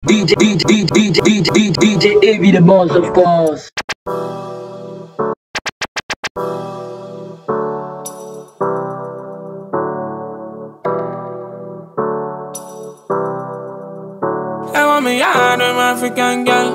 DJ AB the boss, of course. I want me out of African girl.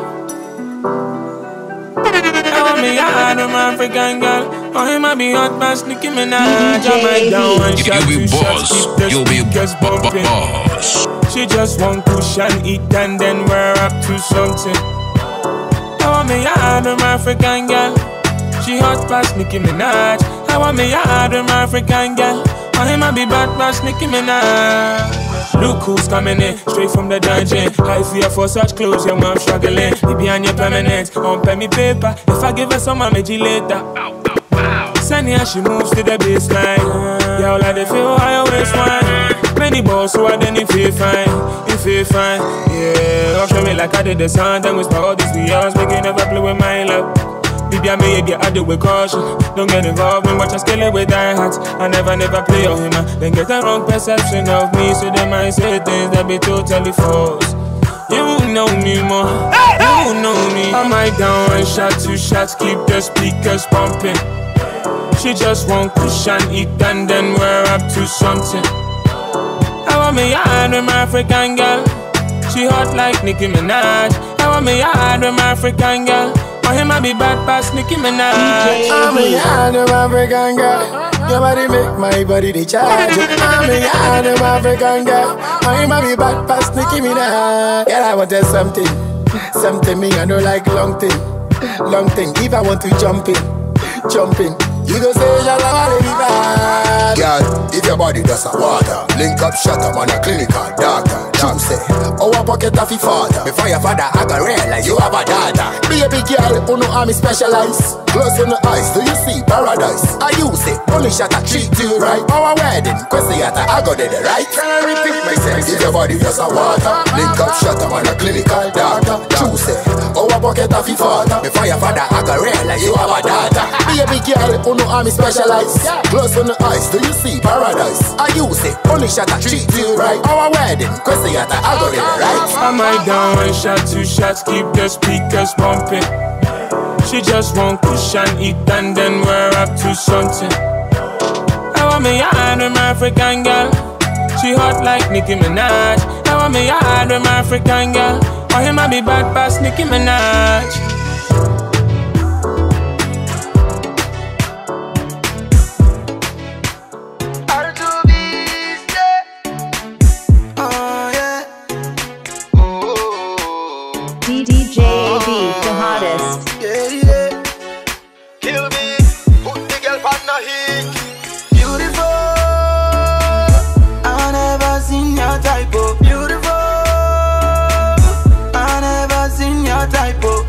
I want me out of African girl. Oh, he might be hot past Nicki Minaj. I might down one shot, two shots, keep the speakers bumping. She just want push and eat and then we're up to something. I want me out of African girl. She hot past Nicki Minaj. I want me out of African girl. Oh, he might be bad past Nicki Minaj. Look who's coming in, straight from the dungeon. I fear for such clothes, your mom struggling. You behind your permanent, on pay me paper. If I give her some, I'll make you later. Sunny as she moves to the baseline. Y'all like they feel high always wine. Many balls, so I then you feel fine. You feel fine, yeah. Up me like I did the sun, then we start all these videos. Make you never play with my love. Baby, I may get out with caution. Don't get involved in what I scale it with die hats. I never play your humor. Then get the wrong perception of me, so they might say things that be totally false. You won't know me more. You won't know me. I might down one shot, two shots, keep the speakers pumping. She just want push and eat and then we're up to something. I want me out with my African girl. She hot like Nicki Minaj. I want me out with my African girl. For him I be bad past Nicki Minaj. I'm a yard of African girl. Your body make my body the charge. I'm a yard of African girl. For him I be bad past Nicki Minaj. Girl, I want to something. Something me I know like long thing. Long thing. If I want to jump in. You go say you're the bad. Girl, if your body does a water, link up, shut up on a clinical doctor. True say, our pocket of your father. Before your father, I can realize you have a daughter. Baby girl, who know how me specialize. Close on the eyes, do you see paradise? I use it, only shot I treat you right. Our wedding, question I got it right. Can I repeat myself? If your body does a water, link up, shut up on a clinical doctor. True say, our pocket of your father. Before your father, I can realize you have a daughter. Baby girl, who know how me specialize. Close on the eyes, do you see paradise? I use it, only shot I treat you right. Our wedding, question I got it right. I might down one shot, two shots, keep the speakers pumping. She just want push and eat and then we're up to something. I want me out with my African girl. She hot like Nicki Minaj. I want me out with my African girl. For him I be bad past Nicki Minaj. DJ AB, the hottest. Yeah. Kill me, put the girl on the heat. Beautiful. I never seen your type of beautiful. I never seen your type of.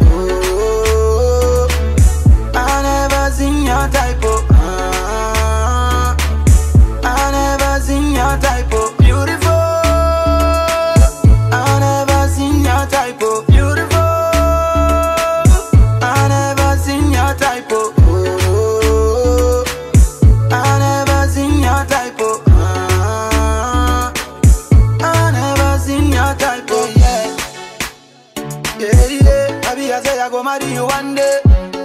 I never seen your type of. I never seen your type of beautiful. I never seen your type of. I go marry you one day.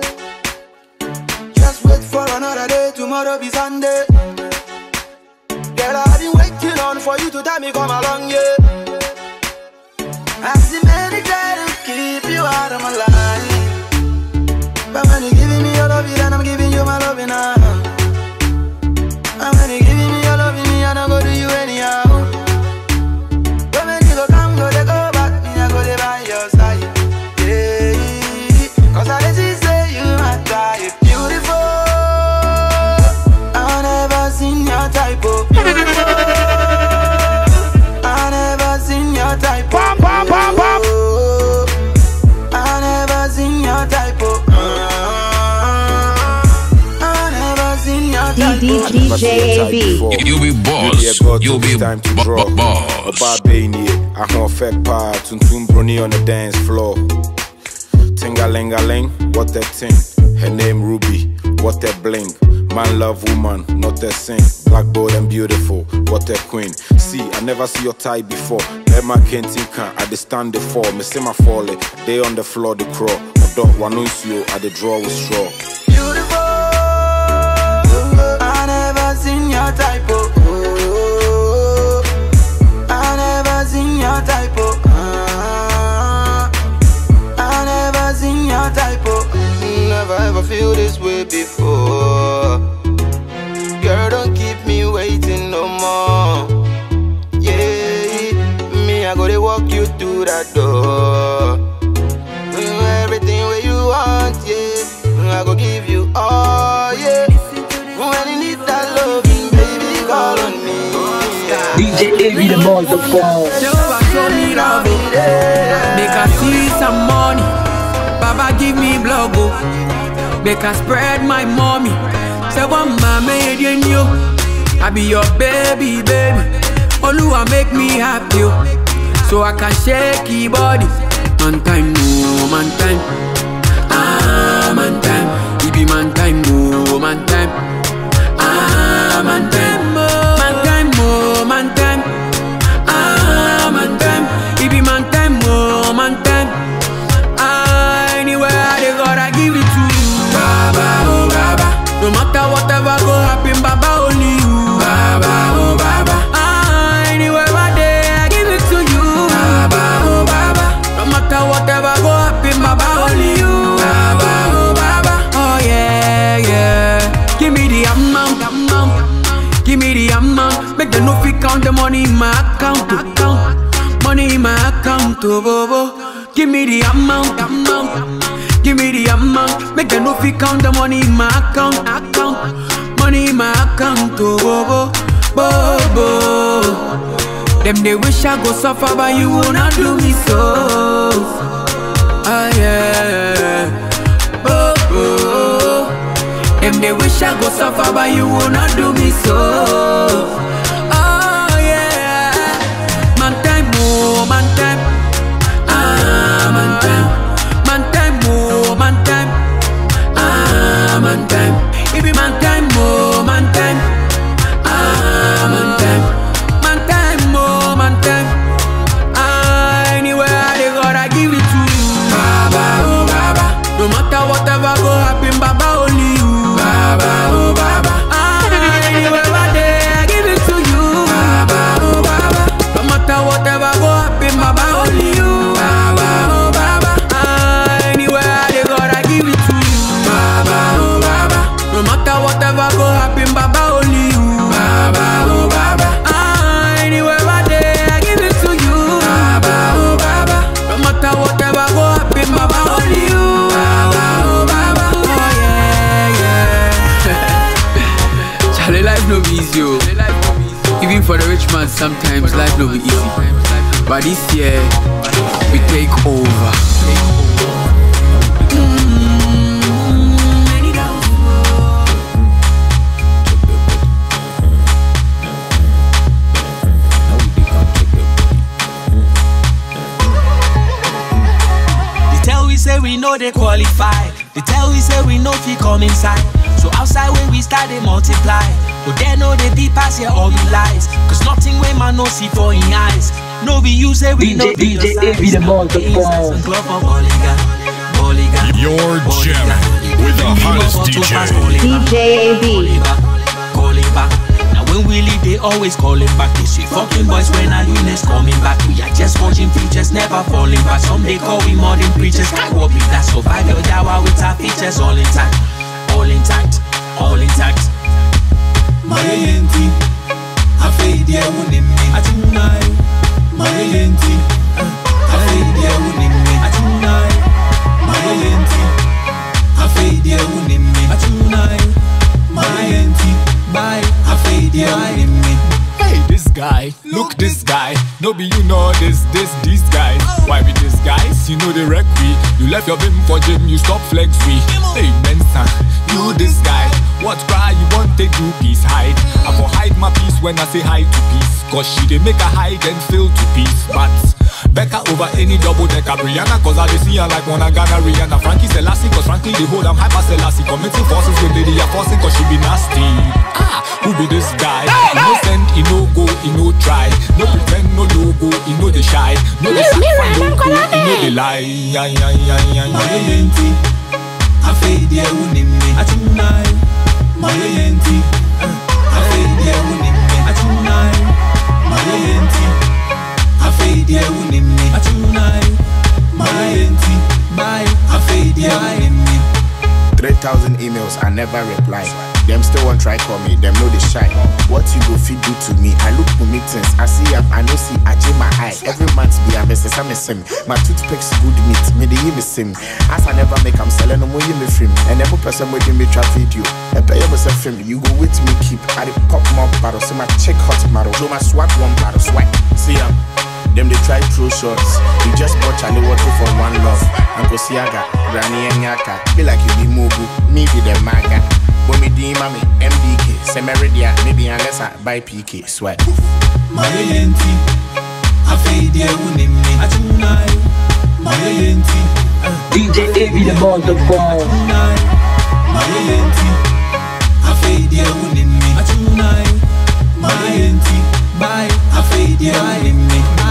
Just wait for another day, tomorrow be Sunday. Girl, I've been waiting on for you to tell me come along, yeah. I've seen many try to keep you out of my life, but when you're giving me your love, then I'm giving you my love now. And when you're giving me your love, me I don't go to you anyhow. But when you go come, go they go back, me I go they by your side. Cause I just say you my type. Beautiful. I never seen your type of beautiful. I never seen your type of beautiful. I never seen your type of. I never seen your type of. DJ AB. You be boss. You be time to draw. boss. Obabeni, I can affect power. Tuntum brony on the dance floor. Tingalingaling, what that thing? Her name Ruby, what that bling? Man love woman, not that sing. Black bold and beautiful, what that queen? See, I never see your type before. Emma Kentinka, I the stand the fall. Me see my falling, they on the floor, the crawl. Dog one you at the draw with straw. Beautiful, I never seen your type of. I never seen your type of. I never seen your type of. Never ever feel this way before. Girl, don't keep me waiting no more. Yeah, me I gotta walk you through that door. Everything where you want, yeah, I go give you all, yeah. When you need that loving, baby, call on me. Yeah. DJ Avi the balls of balls. Jehovah show me love, make I see some money. Baba give me blood, make I spread my mommy. Say one mama in you, I be your baby, baby. Oluwa make me happy, so I can shake your body. Man time, no man time. Ah, man time. It be man time, no man time. Ah, man time. Man time, no man time. Ah, man time. It be man time, no man time. Ah, anywhere I go, I give it to you. Baba, oh Baba. No matter whatever go happen, Baba only you. Baba, oh Baba. Ah, anywhere I give it to you. Baba, oh Baba. No matter whatever go happen, Baba only you. Baba, oh Baba. Oh yeah, yeah. Give me the amount. Give me the amount. Make them no fit count the money in my account. Money in my account, oh bobo. Give me the amount. Give me the amount. Make them no fit count the money in my account. Money in my account, oh bobo. Them they wish I go suffer, but you will not do me so. Ah yeah, oh oh. Them they wish I go suffer, but you will not do me so. Oh yeah, man time, oh man time. Ah man time, man time, oh man time. Ah man time, it be man time, oh man time. Ah man time. Man time. Ah, anywhere I go, I give it to you. Baba, oh Baba. No matter whatever go happen, Baba only you. Baba, oh Baba. Ah, anywhere I give it to you. Baba, oh Baba. No matter whatever go happen, Baba only you. Baba, oh Baba. Ah, anywhere I go, I give it to you. Baba, oh Baba. No matter whatever go happen, Baba only you. Baba, oh Baba. Ah, anywhere whatever go happen, Baba only you. Baba, oh Baba, oh yeah, yeah. Charlie, life no be easy, oh. Even for the rich man, sometimes life no be easy. But this year, we take over. Say we know they qualify. They tell we say we know if we come inside. So outside when we start they multiply. But they know they be pass here all the lies. Cause nothing when man no see for in eyes. No be you say we know DJ Avi the balls of balls. You're jamming with the hottest DJ. DJ Avi. When we leave, they always calling back. They say fucking boys when our newness coming back. We are just watching futures, never falling back. Some they call we modern preachers. Sky what be that survival dawa with our features all intact, all intact, all intact. My yenti, I fade the winning me. I tonight. My yenti, I fade the winning me. I tonight. My yenti, I fade the winning me. I tonight. My yenti. Bye, I fade you in me. Hey, this guy, look this guy. No be you know this guy. Why be this guys? You know they wreck we. You left your bim for gym, you stop flex we. Hey, Mensa, you this guy. What cry you want take do peace hide? I for hide my peace when I say hi to peace. Cause she they make a hide and feel to peace. But Becca over any double decker. Brianna, cause I see her like one I got Rihanna. Frankie Selassie, cause frankly they hold I'm hyper Selassie. Committing forces with Lady forcing cause she be nasty. Who be this guy? Innocent, he no go, he no try. No pretend, no logo, he no the shy. No the sacrifice, no go, he no the lie. My yenti, I fade ya unime. Atunai, my yenti, I fade ya unime. Atunai, my yenti, I fade ya unime. Atunai, my yenti, I fade ya unime. 3,000 emails, I never reply. Them still won't try call me, them know they shy. What you go feed do to me? I look for meetings, I see up, I know see, I jam my eye. Every month be a mess, I'm a sim. My toothpicks good meat, me the me sim. As I never make, I'm selling no more me film. And every person waiting me trap video. And pay yourself film, you go with me keep. I the pop more bottle, so my check hot model. So my swat one bottle, swipe. See ya. Them they try throw shots. You just bought Charlie water for one love. Uncle Siaga, Granny and Yaka. Be like you be Mugu, me be the maga. But me D mommy, MDK, Semeridia, maybe unless I buy PK, sweat. My yenti, I fade ya unime. Atunai, my yenti, DJ Avi the motherfucker. my yenti, I fade ya unime. Atunai, my yenti, I fade ya unime.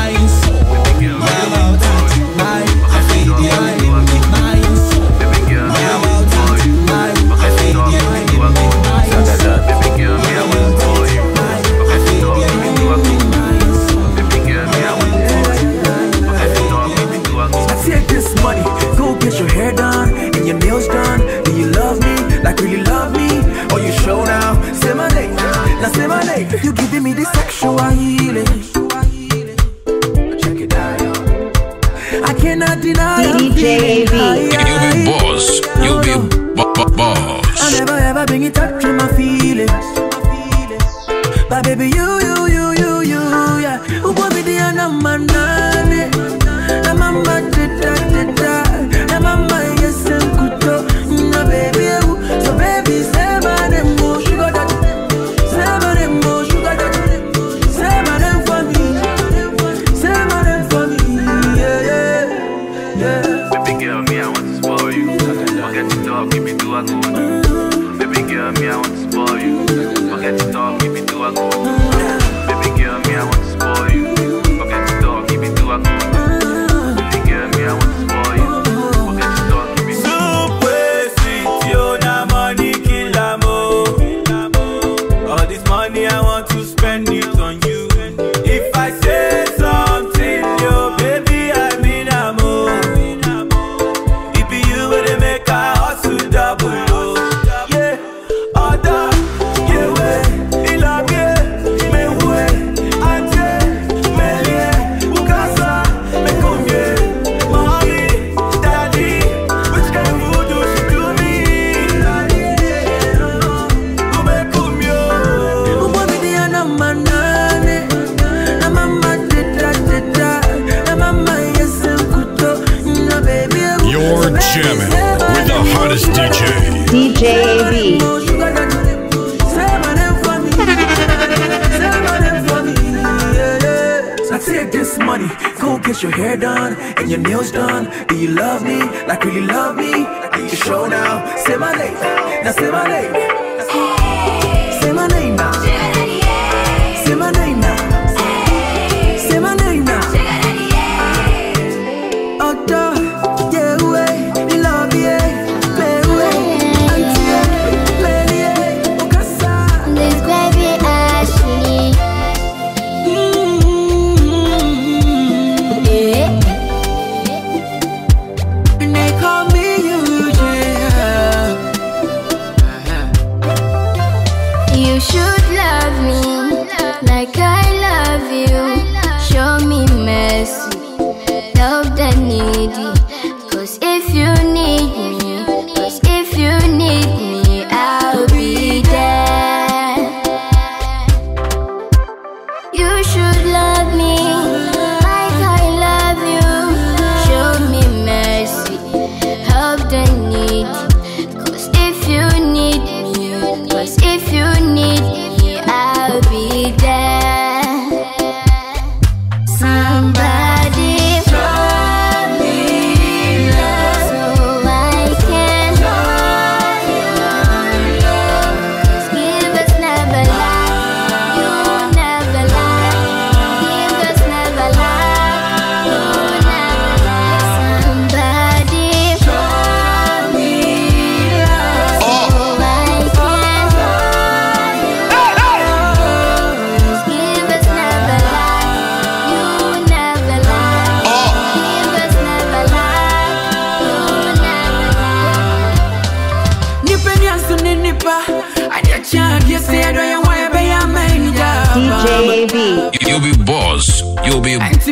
You giving me the sexual healing. Check it out, yo. I cannot deny DJ AV. You'll be boss. You'll be boss. I never ever bring it up to my feelings. But baby, you, yeah. Who want me the number nine? I'm a mad I'm a mad yes and kuto. No baby, so baby, say my name, sugar that. Say my name, sugar that. Say my name for me. Say my name for me. Yeah. Baby girl, me I want to spoil you. Forget to talk, give me two I go. Baby girl, me I want to spoil you. Forget to talk, give me two I go. Baby girl, me I want to spoil you. Forget to talk, give me two I go. Baby girl, me I want to spoil you. Forget to talk, give me two. Super sweet, yo, na money kill amo. All this money I want to spend it on you. If I say something, yo, baby, I mean amo. It be you where they make a hustle double, yo. Yeah, other, yeah, way, il a bien, mais ouais, ante, mais yeah, ukasa, mais combien, mommy, daddy, which kind of voodoo she do me? Who make combien? Who want me the number nine? I'm a mad I'm a mad yes and kuto. No baby, You're jamming with the hottest DJ. DJ AV. Say my name for me. Say my name for me. Yeah. I take this money, go get your hair done and your nails done. Do you love me? Like really love me? I need to show now. Say my name. Now say my name. Say my name now. Say my name now. Say my name now. Oh, duh. Yeah, way. Love, yeah. Play, way. Auntie, yeah. Play, yeah. Okasa. This baby Ashley. Yeah. They call me Eugene. You should love me like I love you. Show me mercy, help the needy. Cause if you need me, I'll be there. You should love me like I love you. Show me mercy, help the needy. Cause if you need me, I'll be there. Somebody you'll be a boss.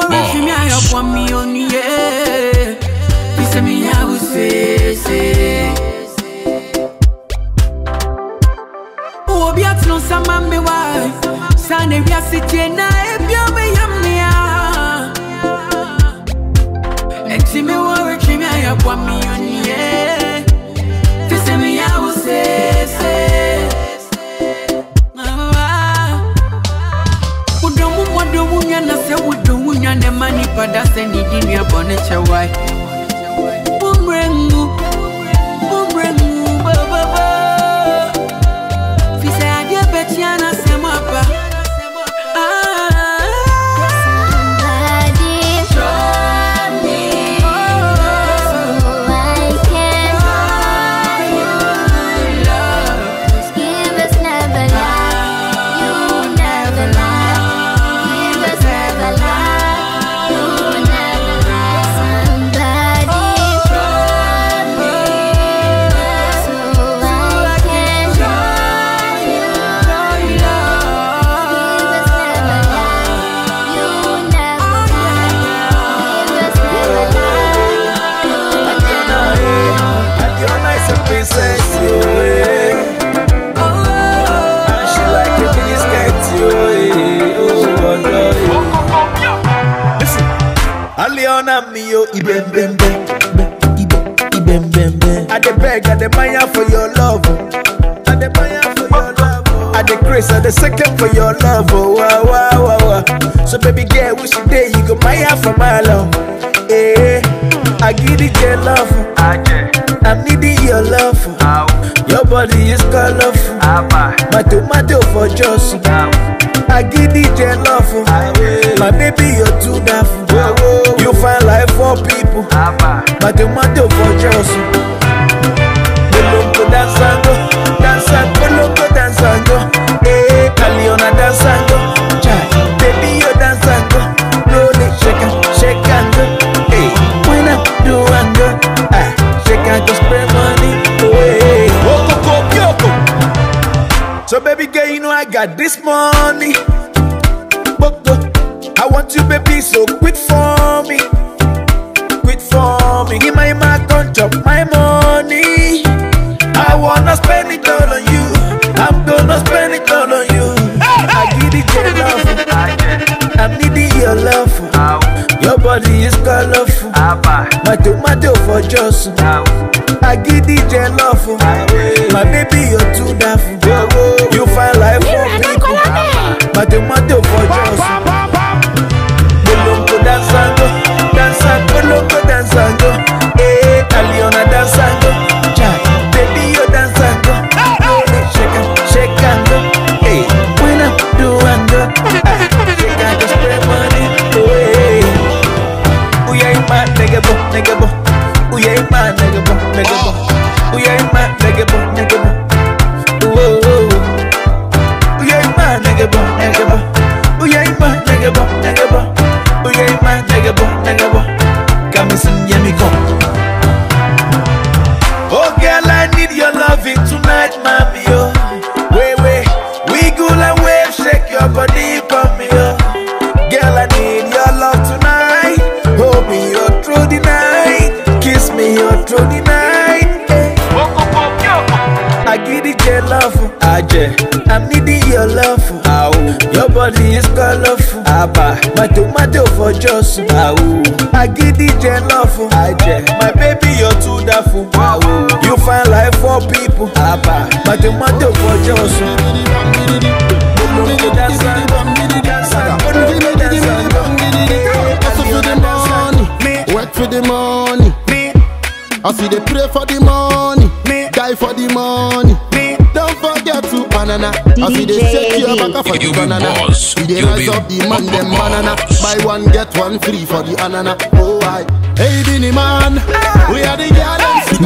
I the beg, I the maya for your love. I the maya for your love. I the grace, I the second for your love. Oh, wow, wow, wow, wow. So baby girl, wish you day you go maya for my love. Eh, I give it your love. I'm needing your love. Your body is colorful. My tomato for just. I give it your love. My baby, you're too daft. You find life for people. My tomato for just. Bolongo dansango, dansango, bolongo dansango. Eh, Caliona dansango. Chai, baby you dansango. Roll it, shake and go. Eh, when I do and go, shake and go spend money away. So baby girl, you know I got this money. I want you, baby, so quit for me. Quit for me. Give my mark on chop my money. I wanna spend it all on you. I'm gonna spend it all on you. I give it your love. I'm needing your love. Your body is colorful. My tomato for just. I give it your love. My baby, you're too daft. You find life for people. My tomato for just. Bolongo dansango, dansango, bolongo dansango. Eh, Caliona dansango. Chai, baby you dansango. Shake and go. Eh, when I do and go, shake and go spend money away. Uya ima negebo, negebo. Uya ima negebo, negebo. Uya ima negebo, negebo. Oh, oh. Uya ima negebo, negebo. Uya ima negebo, negebo. Uya ima negebo, negebo. Come and yemi go. Oh girl, I need your loving tonight, mommy. Oh, wait, we go and wave, shake your body for me. Oh, girl, I need your love tonight. Hold me your through the night, kiss me your through the night. Hey. I give it your love, I'm needing your love. Your body is colorful. My tomato for just. I give it your love. My baby, you're too daft. You find life for people. My tomato for just. Work for the money. I see they pray for the money. Die for the money. Don't forget to banana. I see they shake your back for the banana. They rise up the man them banana. Buy one get one free for the anana. Oh I, hey Binny man, we are the girls.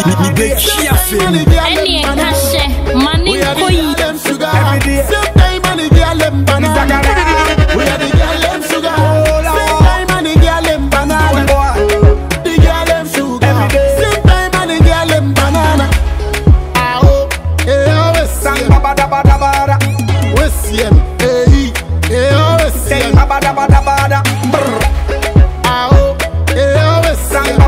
We are the girls sugar. Same time and the girl them banana. We are the girls sugar. Same time and the girl them banana. The girl them sugar. Same time and the girl them banana.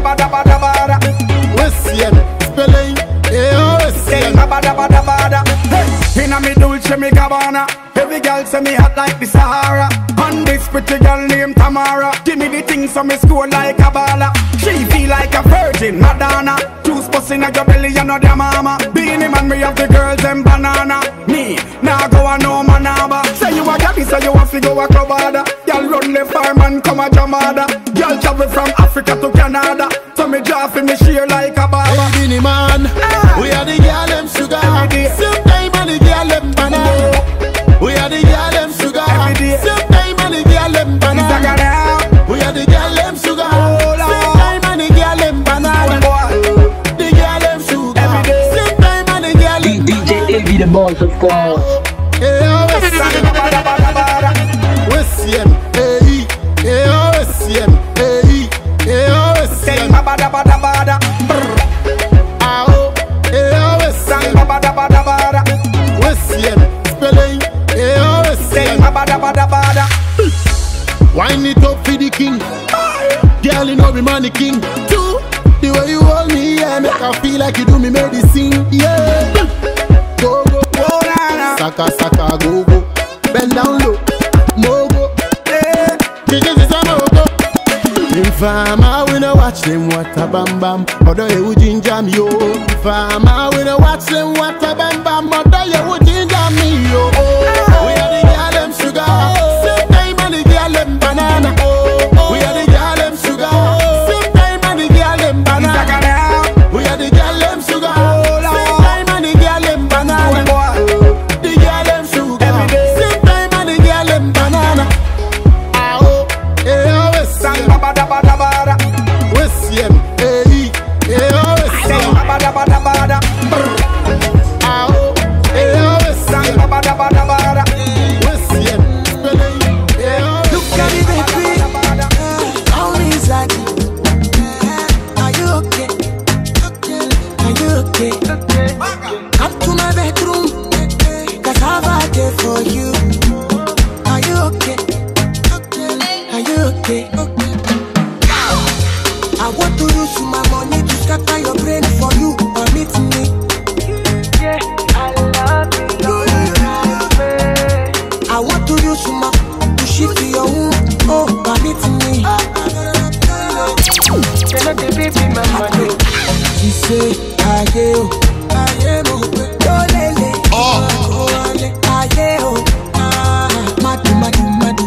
bada bada bada. Wessian, spelling, Say bada bada bada. Hey, inna me Dolce me Gabbana. Every girl say me hot like the Sahara. And this pretty girl named Tamara. Give me the things so me score like a baller. She feel like a virgin, Madonna. Juice busting at your belly, you know their mama. Beanie man, me have the girls and banana. Me, now go a no manaba. Say you a gaddy, say you a fi go a club harder. Girl run the farm and come a jamada. Girl travel from Africa to Canada. So me draw fi me share like a barber. Hey, Beanie man, we are the girl them sugar. Same time and the girl them banana. We are the girl them sugar. Same time and the girl them banana. We are the girl them sugar. Same time and the girl them banana. The girl them sugar. Same time and the girl them DJ Avi the boss of course. Wessian, hey, Wessian, hey, Wessian. Bada bada bada. Ao, Wessian, bada bada bada. Wessian, spelling, Wessian. Bada bada bada. Wind it up for the king. Girl, you know me man the king. Two, the way you hold me, yeah, make I feel like you do me medicine. Yeah, go go, saka saka go go, bend down low, mogo. This is a mogo. Farmer, we no watch them water bam bam. Mother you would ginger me yo. Farmer, we no watch them water bam bam. Mother you would ginger me yo. We are the girl them sugar. Same time and the girl them banana. We are the girl them sugar. Same time and the girl them banana. We are the girl them sugar. Same time and the girl them banana. The girl them sugar. Same time and the girl them banana. Bada bada bada. Wessian, hey, Wessian. Bada bada bada. Ao, Wessian. Bada bada bada. Wessian, look at me, baby. How is that? Are you okay? Are you okay? Come to my bedroom, 'cause I've had it for you. Are you okay? Are you okay? I want to use my money to scatter your brain for you. Permit me. Yeah, I love you. I want to use my to shift your womb. Oh, permit me. She say, I am lele. Madu madu madu.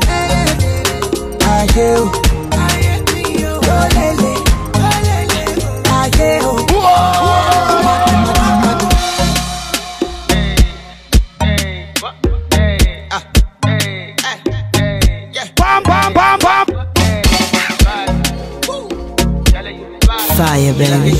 Fire, baby.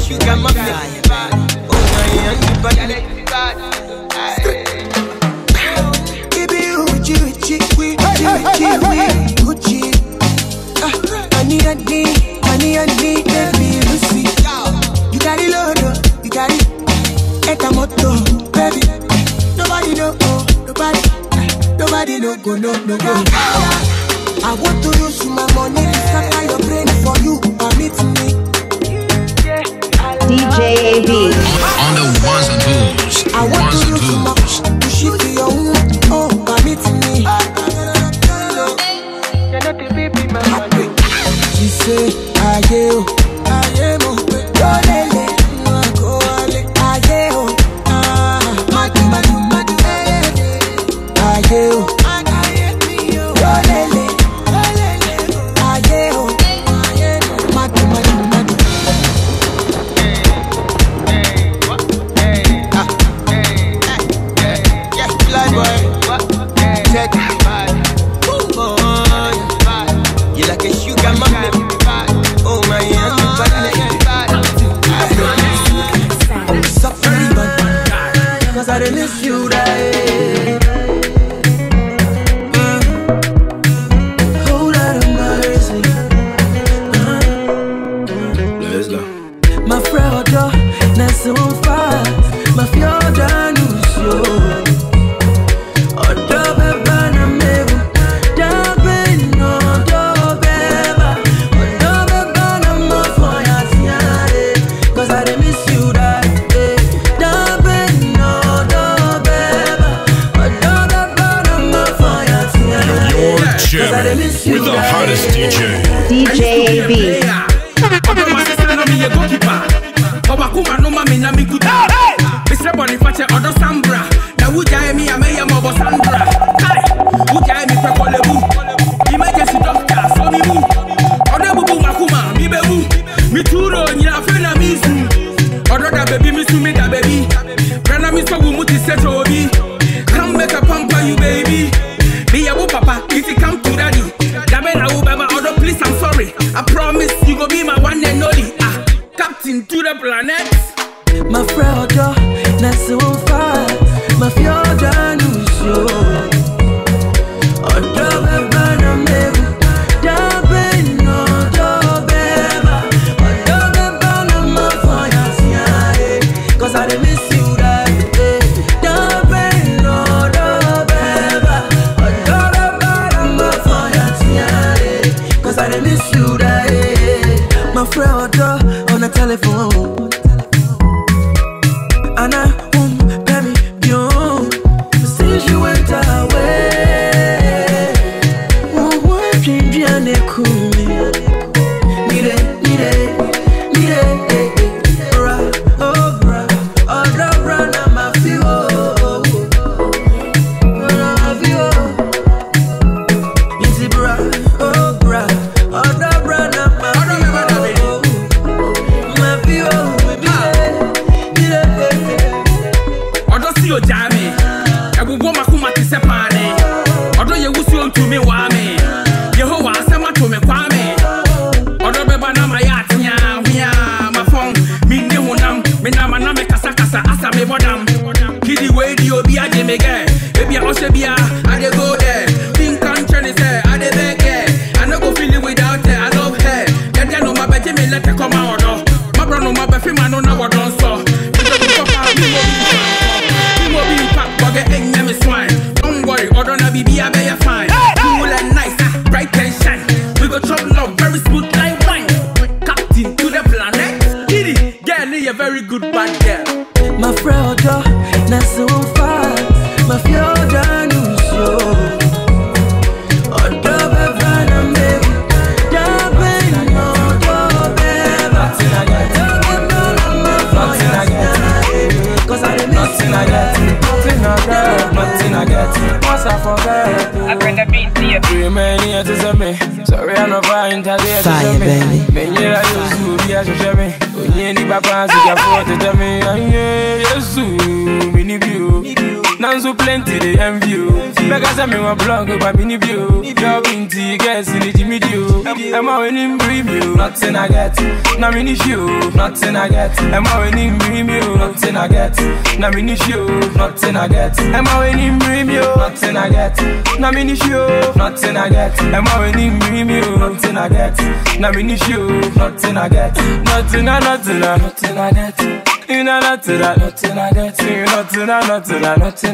Honey, baby, Lucy. You got it, Lord, you got it. Etamoto, baby. Nobody know, nobody know, go, no. I want to use my money to scatter your brain for you. Permit me. DJ AV. On the ones and twos. I want to use my to shift your womb. Oh, permit me. She say, I am lele. Madu madu madu. Madu madu. na mi kuta. Mr. Boniface odo Sambra. Na wuja me ameya mobo Sandra. Kai, wuja me pekolebu. Emergency doctor, so mi bu. Odo bubu makuma, mi bebu. Mi turo nyina fe na mi su. Odo da baby mi su mi da baby. Brana mi so wu muti seto obi. Come make a pamper you baby. Be a papa, if you come to daddy. Damena ubeba odo please I'm sorry. I promise you go be my one and only. Captain to the planet. My friend, that's so far. My fiora no show. My friend on the telephone, and I won't pay me beyond. Since you went away, what dream you and they cool me? Need it, bra, oh bra, na my feel, na feel. Easy bra, oh bra, na my Odo jami, ebu goma kuma ti sepane. Odo ye wusi on to me wa me. Yehowa asema to me kwa me. Odo beba na mayati nya my phone. Mi ne honam, me na me kasa asa me bodam. Kidi we di obi aje me ge. Ebi a oshe bia, I dey go there. Think and trend say I dey beg. I no go feel it without her. I love her. Dede no ma beje me let her come out. My bro no ma befi man no na what don so. Don't worry, order na be a better fine. Cool and nice, bright and shine. We go chop love, very smooth like wine. Captain to the planet. Giddy, girl, you a very good bad girl. My friend, that's so far. My fiora no show. Nothing I get. Once I forget, I bring a beat to you. Too many years to me. Sorry, I'm not fine today. Fire, baby. Many years to be a show me. Only the papa can afford to tell me. Yes, many view. Now so plenty they envy you. Because I'm in my blog about many view. You're binty, guess in the Jimmy Dew. I'm all in preview. Nothing I get. Now mini show. Nothing I get. I'm all in preview. Nothing I get. Now mini show. Nothing I get. I'm all in preview. Nothing I get. Now mini show. Nothing I get. I'm all in preview. Nothing I get. Now mini show. Nothing I get. Nothing I get. You know nothing I get. You nothing I get. Nothing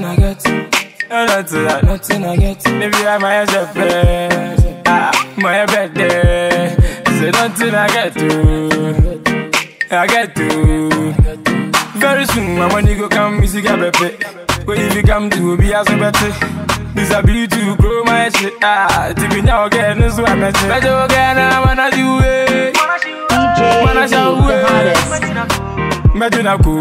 I get. Maybe I'm my shepherd. My bed there. Say nothing I get to. I get to. Very soon my money go come, music a bepe. But if you come to be as a better, this ability to grow my shit. To be now again, this is what I met you. Better again, I wanna do it. DJ the hottest. Medina go.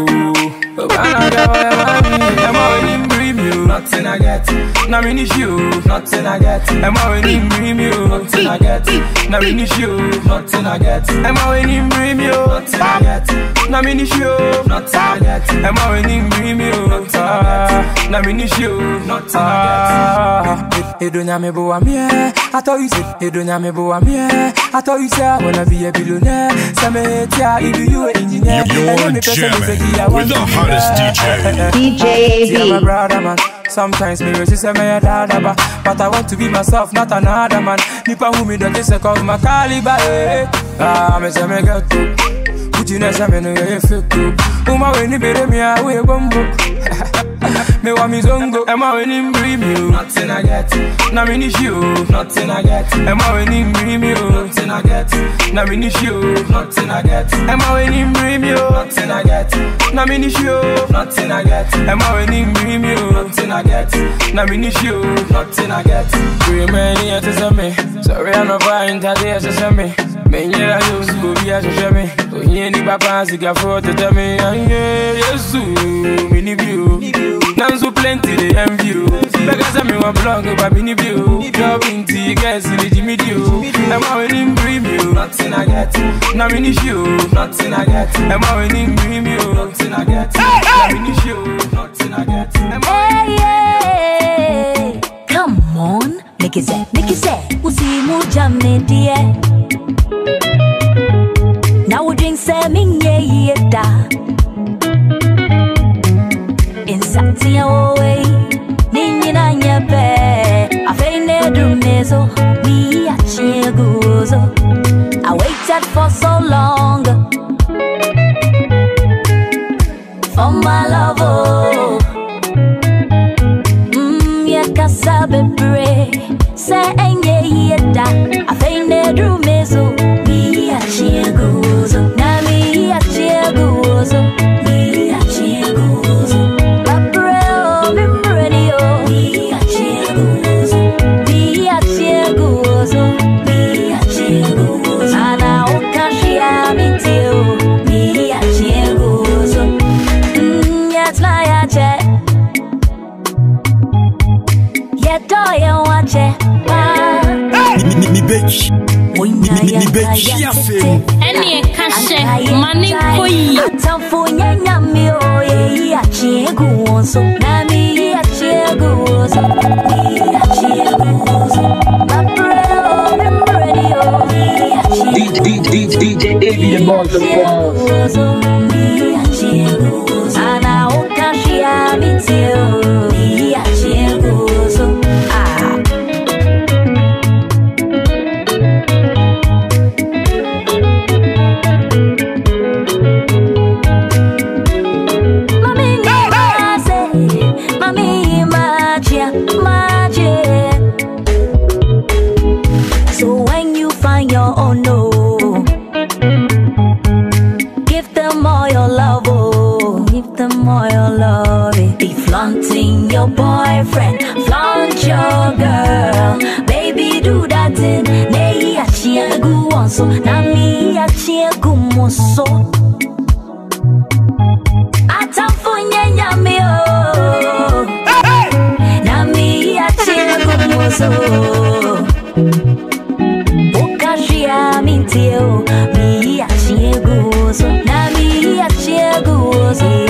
I'm all in preview. Nothing I get. Now mini show. Nothing I get. I'm all in preview. Nothing I get. Now mini show. Nothing I get. I'm all in preview. Nothing I get. Now mini show. Nothing I get. I'm all in preview. Nothing I get. Now mini show. Nothing I get. Hey, don't me boy, I'm here. I thought you said, hey, don't me boy, I'm here. I thought you said I wanna be a billionaire. Some if you an engineer. You're jamming with the hottest DJ. DJ I'm a brother man. Sometimes me wish say me a dada but I want to be myself, not another man. Nipa who me don't say call my caliber. Me say me get to. Put you next me no you fake to. Uma when you beat me away bombo. Me want me zongo. Am I winning premium? Nothing I get. Na mini show. Nothing I get. Am I winning premium? Nothing I get. Na mini show. Nothing I get. Am I winning premium? Nothing I get. Na mini show. Nothing I get. Am I winning premium? Nothing I get. Na mini show. Nothing I get. Too many years to me. Sorry I'm not fine today to me. Menya you go be a shame. Oh, ye ni papa siga for to tell me. Yes, me need you. Now so plenty they envy you. Because I'm in one blog about me need you. You're binty, guys, in Jimmy you. I'm out in dream you. Nothing I get. Now me need you. Nothing I get. I'm out in dream you. Nothing I get. Now me need you. Nothing I get. Hey, come on, make it say, Usi muja me dear. Now we drink semin ye da. In Satia way, Nina nyape. I fainted to meso, me a chieguzo. I waited for so long for my love. Oh. Kasabe pray, say enye yeda. I fainted through meso, me a chieguzo. Na me a chieguzo, me a chieguzo. I pray, oh, me ready, oh, me a chieguzo, me a chieguzo, me a chieguzo. Ana okashia me too, me a chieguzo. Yes, my check. Any cache, money koi. Tamfunya nyami o ye ya chiegu so nami ya chiegu so ni ya chiegu so Apreo membradio DJ David the boss of God. Ni ya chiegu so ana okashia mitio ni ya chiegu so flaunting your boyfriend, flaunt your girl. Baby, do that thing. Nei achie gu onso, na mi achie gu moso. Atamfunye nyami o, na mi achie gu moso. Okashia minti o, mi achie gu oso, na mi achie gu oso.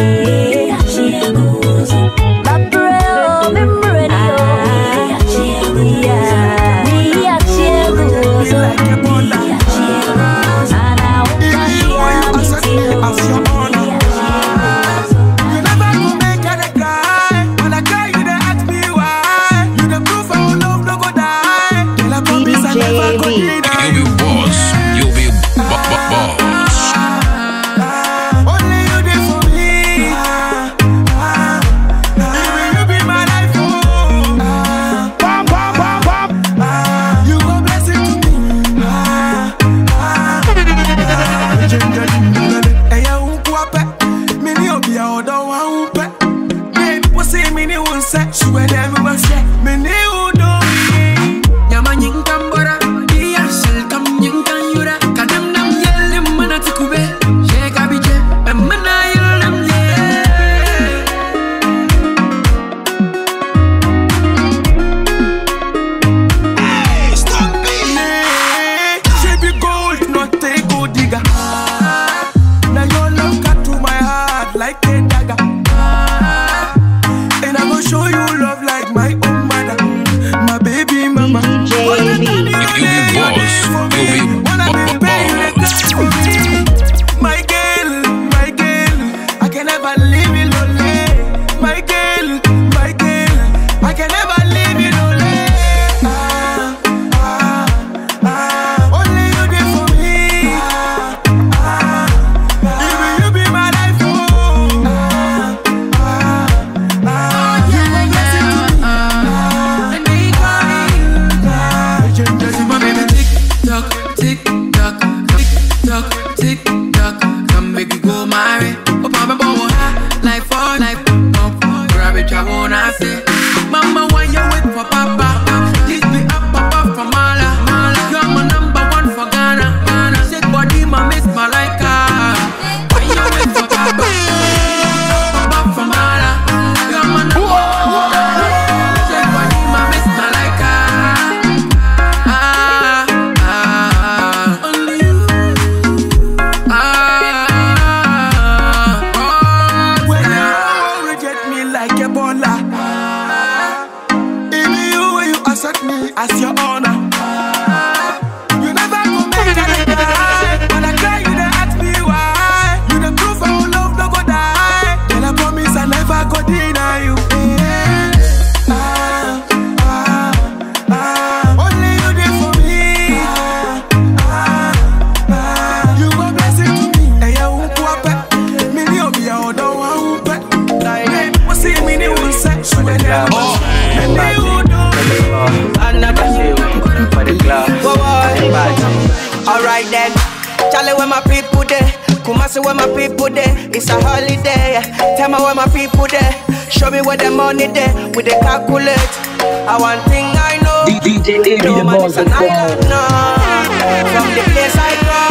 see where my people there. It's a holiday. Tell me where my people there. Show me where the money there. With the calculate. I one thing I know. DJ no man is an island. No. From the place I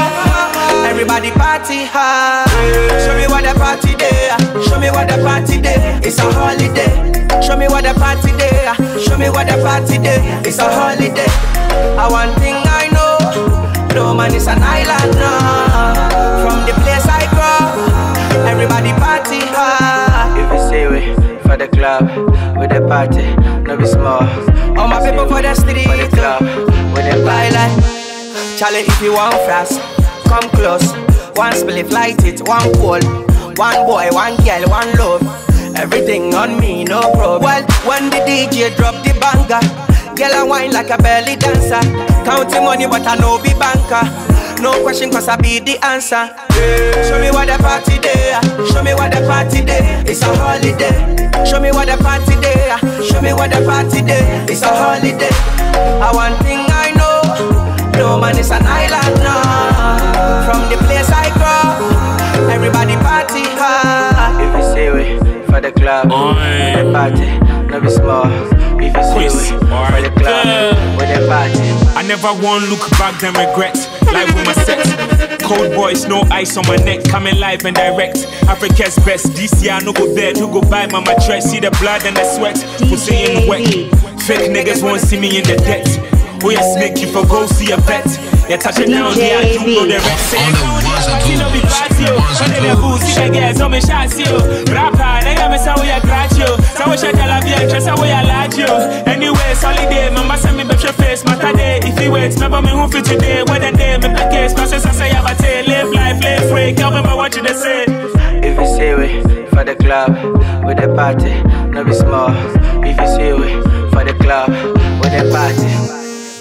go, everybody party hard. Show me where the party there. Show me where the party there. It's a holiday. Show me where the party there. Show me where the party there. It's a holiday. I one thing I know. No man is an island, no. From the place I go, everybody party hard. If you say we for the club, with the party, no be small. All my people for the street, for the club, with the like. Charlie, if you want fast, come close. One split, light it, one cold. One boy, one girl, one love. Everything on me, no problem. Well, when the DJ drop the banger, girl I whine like a belly dancer. Counting money but I know be banker. No question cause I be the answer. Show me what the party there. Show me what the party there. It's a holiday. Show me what the party there. Show me what the party there. It's a holiday. I one thing I know. No man is an island, no. From the place I go, everybody party hard. If you say we for the club, with the party, no be small. If you see we for the club, with the party, I never want look back then regret. Live with my set, cold boys, no ice on my neck. Coming live and direct, Africa's best. This year I no go bed, who go buy my dress. See the blood and the sweat, pussy in wet. Fake niggas won't see me in the debt. Oh yeah, snake you for go see a bet. Yeah, touch it down here, you know the rest. Say you know be party, when they booze, see the girls, so me shots you. Rapper, they got me say we a scratch you. So we should tell a be interest, so we a large you. Anyway, holiday, mama send me back your face, matter day. If you wait, remember me who fit today, when the day, me play case, process I say, have a tail, live life, live free, can't remember what you they say. If you say we for the club, with the party, no be small. If you say we for the club, with the party.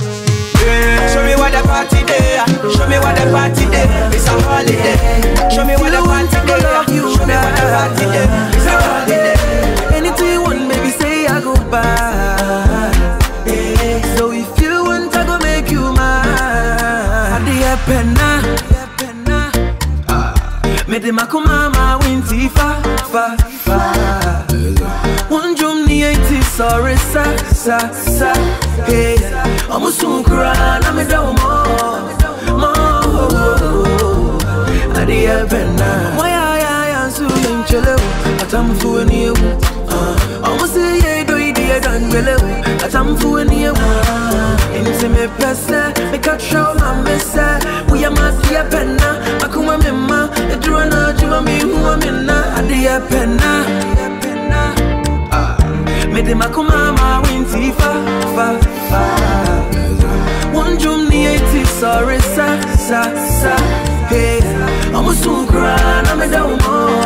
Show me what the party there. Show me what the party there. It's a holiday. Show me what the party there. Show me what the party there. It's a holiday. Anything you want, baby, say I go buy. So if you want, I go make you mine. Adia penna, me de makumama winti fa. One drum ni eti sorry sa. Hey, I'm a soon cry, I'm a down more. I did penna. Why I am so young, cello. I come to a new. I'm a say, do it, dear, done below. I come to a new. Intimate person, make a show, I'm messa. We are my dear penna. I come a mema, a drone, you me who I'm in. I did penna. Me de makumama winti fa. One drum ni eti sorry sa. Hey, I'm a soon cry, I'm a down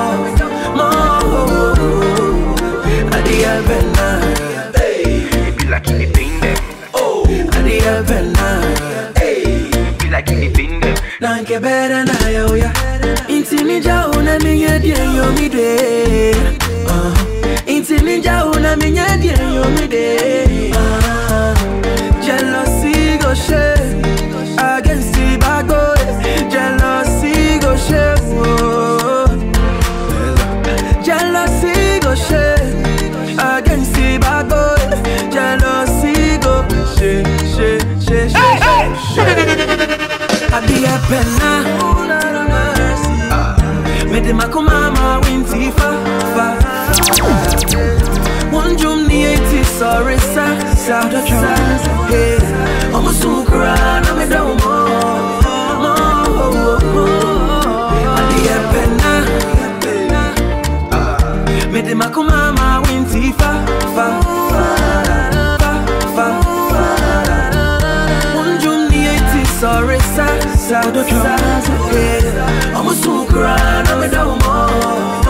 more. Adia penna. Hey, you be like anything there. Oh, Adia penna. Hey, you be like anything there. Nanke better na yo ya. Inti ninja una minya dia yo mi de. Inti ninja una minya dia yo mi de. Jealousy go share against the bad boy. Jealousy go share. Jealousy go share against the bad boy. Jealousy go share. I be a penna. Me de makumama winti fa. One drum ni eti sorry sa. Hey, I'm a soon cry, I'm a down more. I be a penna. Me de makumama winti fa. One drum ni eti sorry sa. Hey, I'm a soon cry, I'm a down more.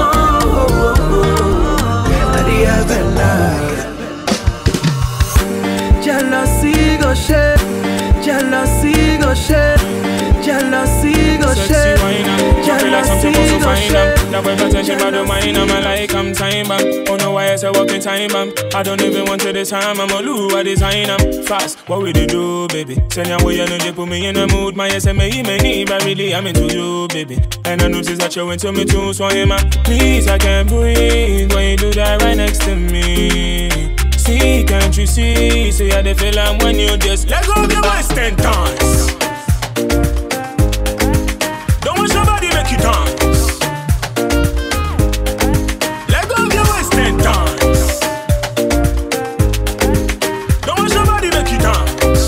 Jealousy go share, jealousy go share, jealousy go share, jealousy go share. That way attention by the mind, I'm like I'm time back. Oh no, why it's a walking time bomb. I don't even want to this time. I'm a loo, I design I'm fast. What will you do, baby? Send your way, you know, they put me in a mood. My SMA, me, but really I'm into you, baby. And I notice that you're into me too, so I'm please, I can't breathe when you do that right next to me. See, can't you see? See how they feel I'm when you just let go of your waist and dance. Don't want somebody make you dance. Let go of your waist and dance. Don't want somebody make you dance.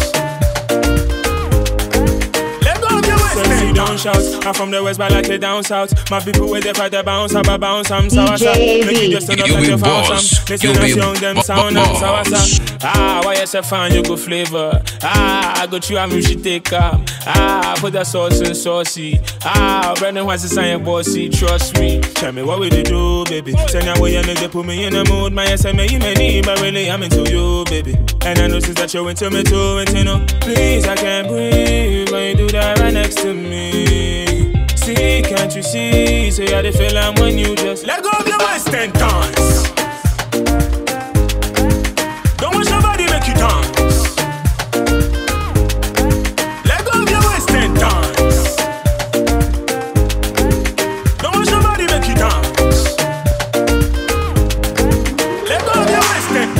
Let go of your waist and dance. Don't shout. I'm from the west, but like it down south. My people with the fight to bounce, I bounce, I'm sour. Make you just turn up like your fans. Listen as young, them sound, I'm sour. Ah, why you say fine, you go flavor. Ah, I got you, I'm usually take up. Ah, put that sauce in saucy. Ah, Brandon wants to sign your bossy, trust me. Tell me what will they do, baby? Send your way, you nigga, put me in the mood. My SMA, you may need, but really I'm into you, baby. And I notice that you're into me too, and you know, please, I can't breathe when you do that right next to me. See, can't you see? Say how they feel I'm when you just let go of your waist and dance. Don't want somebody make you dance. Let go of your waist and dance. Don't want somebody make you dance. Let go of your waist and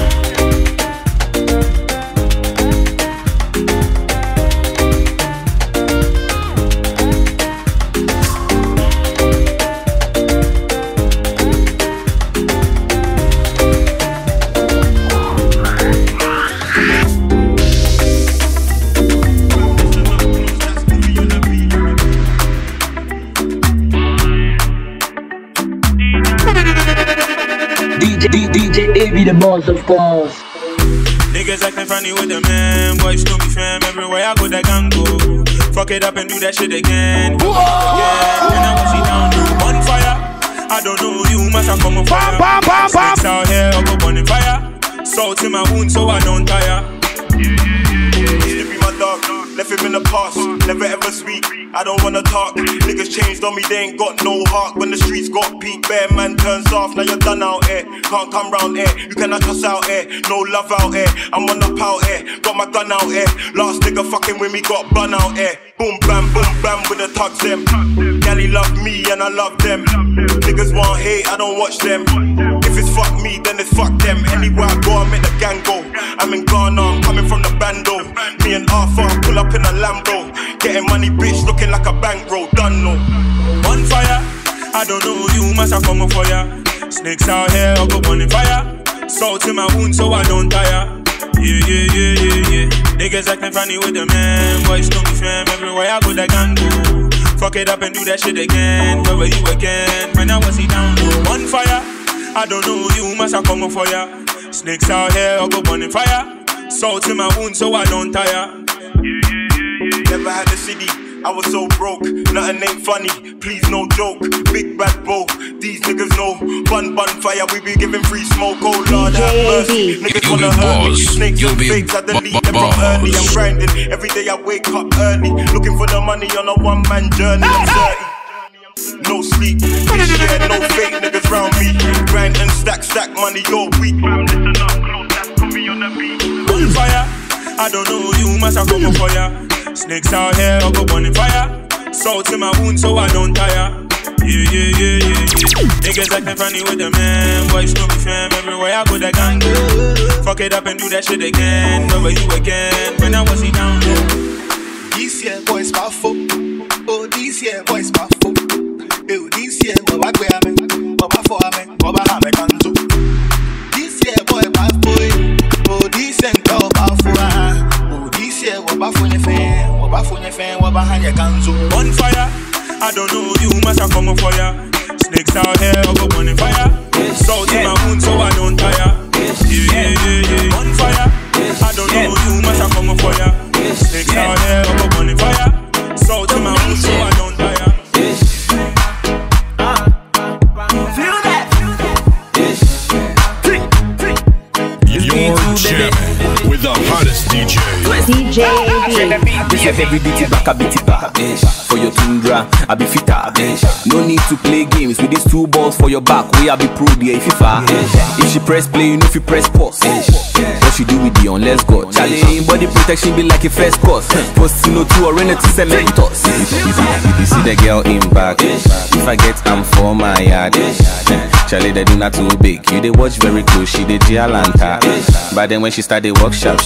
DJ AB the boss, of course. Niggas acting funny with the man. Boys to be fam. Everywhere I go, that gang go. Fuck it up and do that shit again. Again. And I want you down to on fire. I don't know you must have come on fire. Snakes out here, I'll go burning fire. Salt in my wound so I don't tire. Used to be my dog, left him in the past, never ever speak. I don't wanna talk. Niggas changed on me, they ain't got no heart. When the streets got peak, bare man turns off. Now you're done out here, can't come round here. You cannot cuss out here, no love out here. I'm on up out here, got my gun out here. Last nigga fucking with me, got bun out here. Boom bam with the tugs them. Gally love me and I love them. Niggas want hate, I don't watch them. If it's fuck me, then it's fuck them. Anywhere I go, I make the gang go. I'm in Ghana, I'm coming from the bando. Me and Arthur, pull up in a Lambo. Getting money, bitch, looking like a bankroll. Done no. On fire, I don't know you must have come for ya. Snakes out here, I'll go burning fire. Salt in my wound so I don't tire. Yeah. Niggas acting funny with the man. Boys to be fam. Everywhere I go, that gang go. Fuck it up and do that shit again. Where were you again? When I was down low. On fire, I don't know you must have come for ya. Snakes out here, I'll go burning fire. Salt in my wound so I don't tire. Never had a city, I was so broke. Nothing ain't funny, please no joke. Big bad bro, these niggas know. Bun fire, we be giving free smoke. Oh Lord have mercy, niggas wanna hurt me. Snakes and fakes, I delete them from early. I'm grinding, every day I wake up early. Looking for the money on a one-man journey. I'm 30, no sleep. This year, no fake niggas round me. Grind and stack money, you're weak. Listen up close, that's put me on the beat. On fire, I don't know you must have come for ya. Snakes out here, I'll go burning fire. Salt in my wound so I don't tire. Yeah. Niggas acting funny with the man. Boys to be fam. Everywhere I go, that gang go. Fuck it up and do that shit again. Where were you again? When I was down low. This year, boys, powerful. Oh, this year, boys, powerful. Oh, this year, Baba Kwame, Baba Foame, Baba Hame Kanto. This year, boy, powerful. Oh, this year, powerful. Oh, this year, Baba Fonye Fan, Baba Fonye Fan, Baba Hanya Kanto. On fire, I don't know you must have come for ya. Snakes out here, I'll go burning fire. Salt in my wound so I don't tire. Yeah. On fire, I don't know you must have come for ya. Snakes out here, I'll go burning fire. Salt in my wound so I don't tire. Feel that? You're jamming with the hottest DJ. DJ AB. This is every beat it back, a beat it back. For your tundra, I be fitter. No need to play games with these 2 balls for your back. We I be pro there if you far. If she press play, you know if you press pause. What she do with the on, let's go. Charlie, body protection be like a first course. Post no 2 or in to cementos. You see the girl in back. If I get am for my yard. Charlie, they do not too big. You they watch very close, she they Gialanta. But then when she start they work sharp.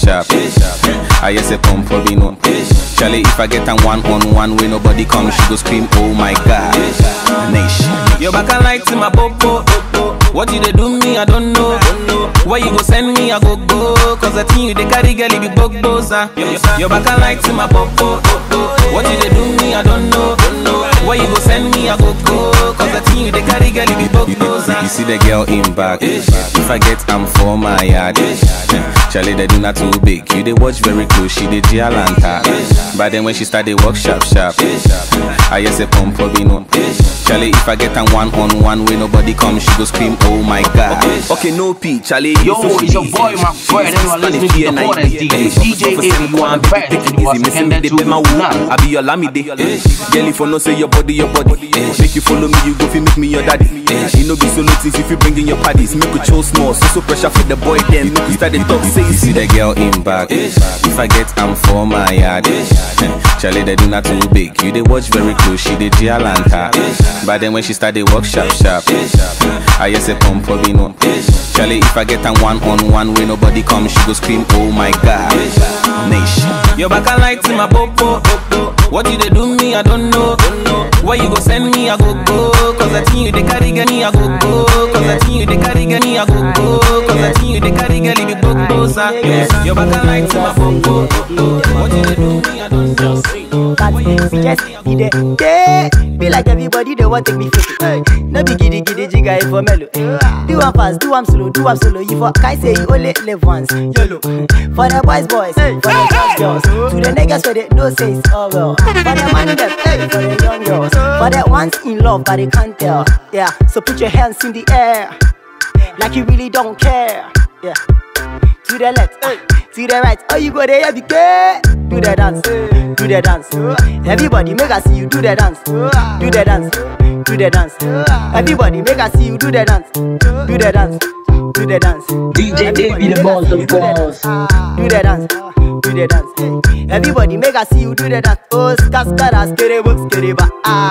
I just say pump for me no. Charlie, if I get am 1-on-1 when nobody comes, she go scream, oh my god. Nation. Your back a light to my popo. What you they do me, I don't know. Where you go send me, I go. Cause I think you they carry girl, you be bosa. Your back a light to my popo. What you they do me, I don't know. Where you go send me, I go. Cause I think you they carry girl, you be bosa. You see the girl in back. If I get am for my yard. Charlie, they do not too big. You they watch very close, she they Gialanta. But then when she start they work sharp. I just say pump for me no. Charlie, if I get am 1-on-1 when nobody comes, she go scream, oh my god. Okay, no P, Charlie. Yo, it's your boy, my friend, and you are listening to the hottest DJ AB. You are best, and you are seconded to none. I be your lamide. Girl, if I no say your body. Make you follow me, you go fi make me your daddy. You know be solo things if you bring in your parties. Make you chill small, so pressure for the boy then. Make you start the talk, say you see the girl in back. If I get am for my yard. Charlie, they do not too big. You they watch very close, she they Gialanta. But then when she start they work sharp. I just say pump for me no. Charlie, if I get am 1-on-1 when nobody comes, she go scream, oh my god. Nation. Your back a light to my popo. What you they do me, I don't know. Where you go send me, I go. Cause I think you they carry girl, I go. Cause I think you they carry girl, I go. Cause I think you they carry girl, you be bosa. Your back a light to my popo. What you they do me, I don't know. But we just be there, yeah. Be like everybody, they want take me photo. No be giddy jigga for mellow. Do one fast, do one slow. You for can say you only live once. YOLO. For the boys, for the girls. To the niggas where they no say it's all well. For the money them, for the young girls. For the ones in love but they can't tell. Yeah, so put your hands in the air, like you really don't care. Yeah. To the left, to the right. Oh, you go there, be good. Do the dance, do the dance. Everybody make us see you do the dance. Do the dance, do the dance. Everybody make us see you do the dance. Do the dance, do the dance. DJ AB the boss of course. Do the dance, do the dance. Everybody make us see you do the dance. Oh, skara, skeriba,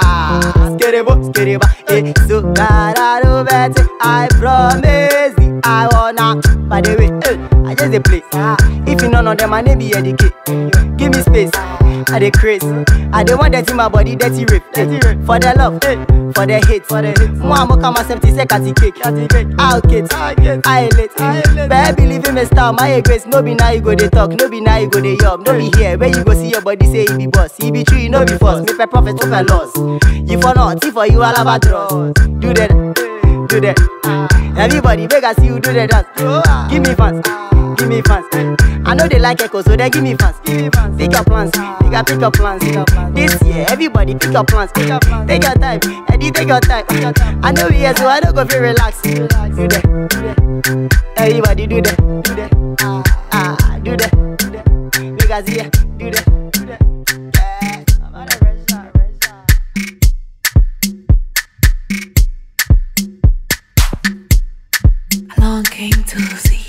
skeriba. So do better. I promise you, I wanna. By the way, I just dey play. If you none of them, my name be educate. Give me space, I dey craze. I dey want that in my body, dirty rape. For the love, for the hate. Moi, I'm come 70 seconds cake. I'll get, I late. Baby, believe in me, star, my grace. No be now you go dey talk, no be now you go dey yum. No be here, where you go see your body say he be boss. He be true, no be false. Make a prophet, no for loss. You for not, if for you, I'll have a draw. Do that. Everybody make us see you do the dance. Give me fans, give me fans. I know they like echo, so they give me fans. Pick your plans, pick your plans. This year, everybody pick your plans. Take your time, Eddie, take your time. I know we here, so I don't go feel relaxed. Do that. Everybody do that. Do that. Make us here, do that. Came to see.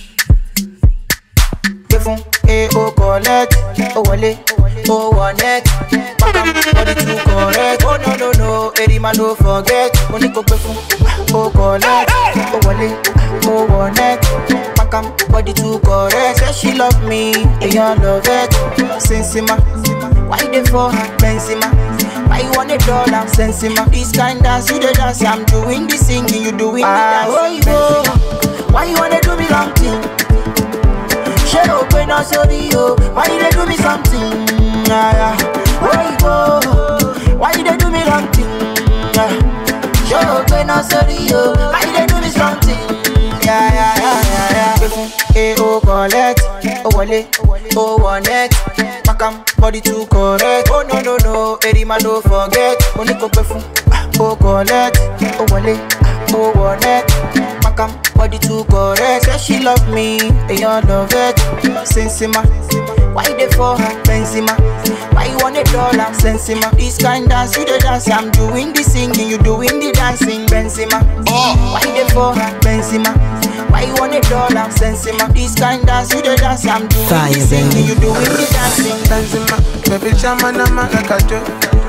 Oh collect, oh wale, oh one net. Body too correct. Oh no, Eddie man don't forget. Money go oh collect, oh wale, oh one net. Body too correct. Say she love me, and you love it. Sensima, why they for her? Benzema, why you want $1? Sensima, this kind dance you the dance. I'm doing the singing, you doing the dance. Oh you go. Why you wanna do me long thing? Shut up when I saw you. Why you they do me something? Where you go? Why you they do me long thing? Shut up when I saw you. Why you they do me something? Oh collect, oh wale, oh one net. Pakam body too correct. Oh no, Eddie man don't forget. Only go oh collect, oh wale, oh one net. Bakam, body too correct. Say she love me, they all love it. Sensima, why they for her? Benzema, why you want $1? Sensima, this kind dance you the dance. I'm doing the singing, you doing the dancing. Benzema, why they for her? Benzema, why you want $1? Sensima, this kind dance you the dance. I'm doing the singing, you doing the dancing. Benzema, baby jam and I'm like a joke.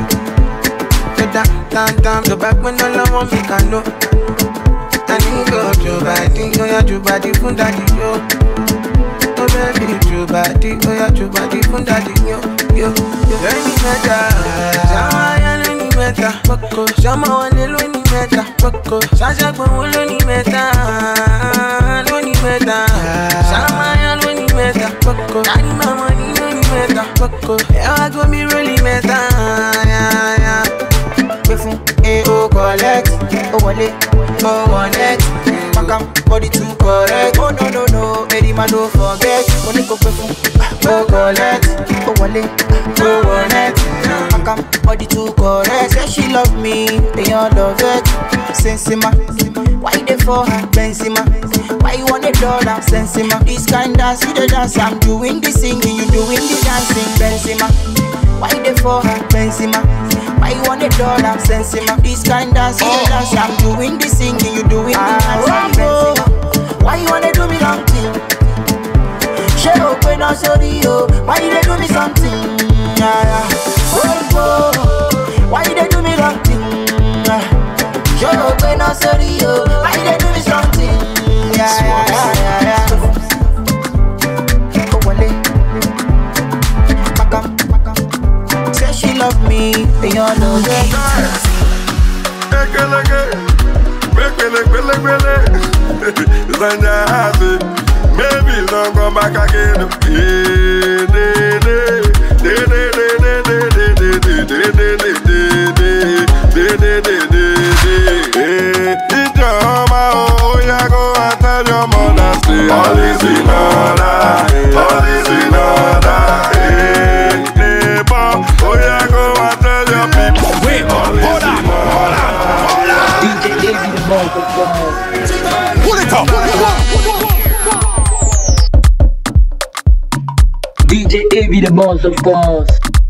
Down, the back when all I want me can know. I need go to body, oh yeah, to body from daddy, yo. Oh baby, to body, oh yeah, to body from daddy, yo. Any matter, Shama ya loni meta, Boko. Shama wane loni meta, Boko. Shasha kwa loni meta, loni meta. Shama ya loni meta, Boko. Daddy mama ni loni meta, Boko. Yeah, I go me really meta, yeah. Oh collect, oh wallet, oh one net. Bakam, body too correct. Oh no, any man don't forget. Money go oh collect, oh wallet, oh one net. Bakam, body too correct. Say she love me, they all love it. Sensima, why they for her? Benzema, why you want $1? Sensima, this kind dance you the dance. I'm doing the singing, you doing the dancing. Benzema, why they for her? Benzema, why you want $1? Sensima, this kind dance you the dance. I'm doing the singing, you doing the dancing. Benzema, why you wanna do me wrong thing? Share open up sorry yo, why you they do me something? Why you they do me wrong thing? Share open up sorry yo, why you they do me something? Say she love me, they all know that. Maybe don't come back again. All is in order, all is in order. Oh yeah, go and tell your people. Wait, hold on. DJ Davey the microphone. Pull it up. DJ Davey the boss of course.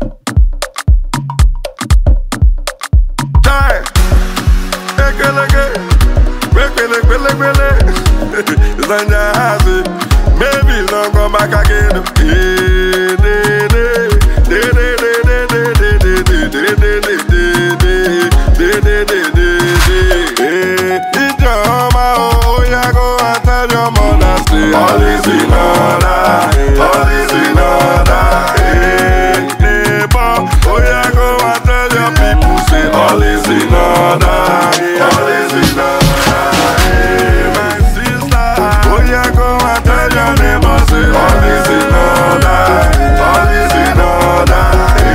Maybe don't come back again. All is in order, all is in order. Oh yeah, go and tell your people, say all is in order, all is in order. My sister, oh yeah, go and tell your neighbors, say all is in order, all is in order.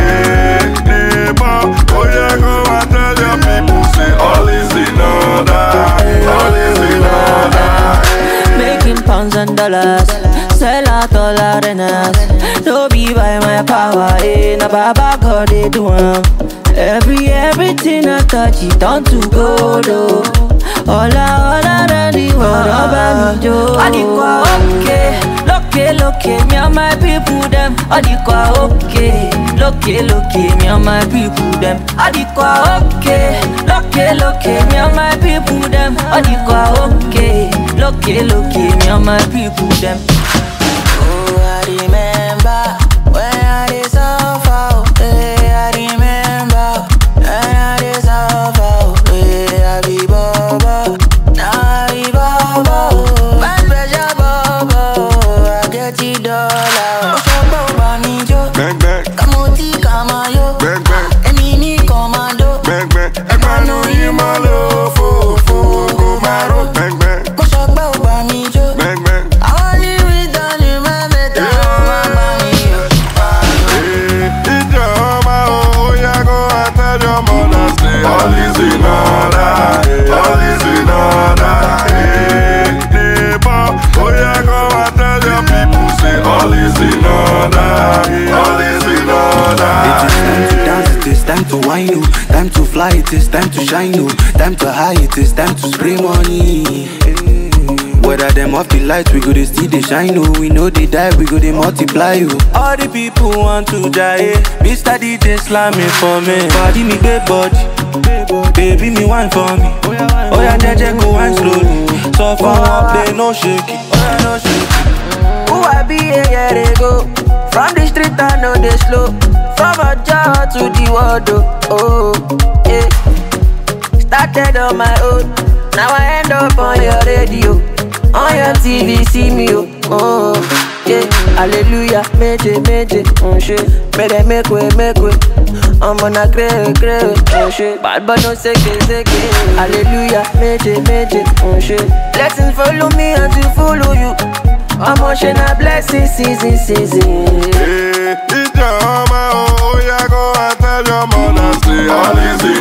Oh yeah, go and tell your people, say all is in order, all is in order. Making pounds and dollars, sell out all arenas. No be by my power, na Baba God they do 'em. Everything I touch it turn to gold, oh. All around the world, Adikwa okay, loke, me and my people them. Adikwa okay, loke, me and my people them. Adikwa okay, loke, me and my people them. Adikwa okay, loke, me and my people them. Oh, I remember when I did suffer. I remember when I did suffer. I be Baba, now I be Baba. Bad pressure Baba, I get $1. Oshoko Banijo, Kamoti Kamayo, Enini Commando, Ekmanu Imalo, Fo Gumaro, Oshoko Banijo, I only with the Mameta, all is in order, all is in order. Oh yeah, go and tell your people, say all is in order, all is in order. It is time to dance, it is time to wine, oh. Time to fly, it is time to shine, oh. Time to high, it is time to spray money. Whether them off the lights, we go to see the shine. Oh, we know they die, we go to multiply you. All the people want to die. Mr. DJ slamming for me. Body me big body, baby me wine for me. Oh yeah, JJ go wine slowly. So far up there, no shaky. Oh yeah, no shaky. Who I be a year ago? From the street I know they slow. From a jar to the world, oh, yeah. Started on my own, now I end up on your radio. On your TV, see me, oh, yeah. Hallelujah, meje, oh shit. Better make way, I'm gonna crave, oh shit. Bad but no seke. Hallelujah, meje, oh shit. Blessings follow me and to follow you. Emotional blessings, season. Hey, it's your mama, oh, yeah, go and tell your mother, say all easy